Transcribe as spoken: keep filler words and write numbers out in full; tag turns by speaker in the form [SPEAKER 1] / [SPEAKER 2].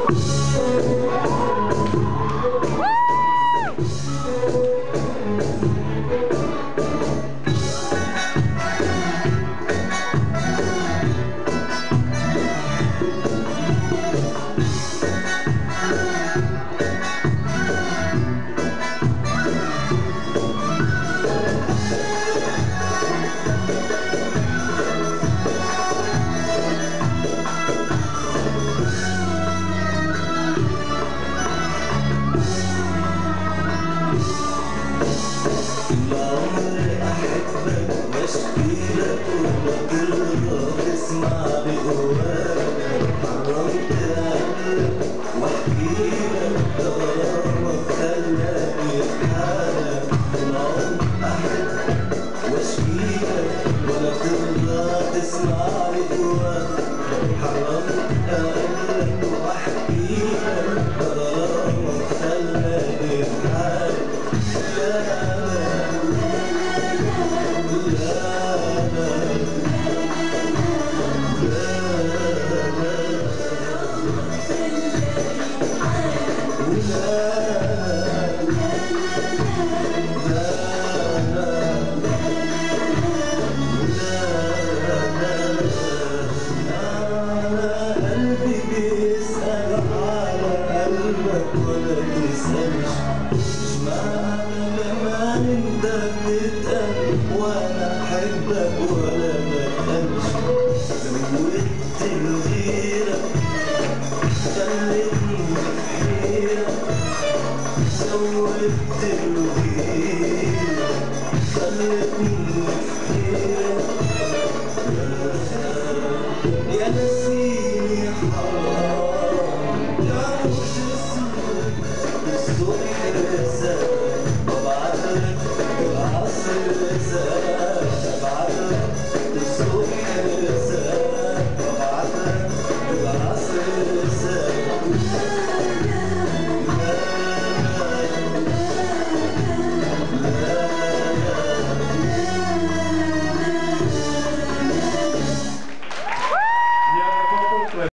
[SPEAKER 1] بشكيلك وبترضى تسمع بقواك، حرمت قلبك واحكيلك ده غرامك خلاني بحالك، العمر احبك واشكيلك ولا ترضى تسمع بقواك، حرمت قلبك واحكيلك ده غرامك خلاني بحالك. قلبي بيسأل على قلبك ولا تسألش، اشمعنى كمان انت بتتقل وانا احبك ولا بتقلش، زودت الغيرة خلتني في حيرة، زودت الغيرة خلتني في حيرة، يا نسيني حرام يا مش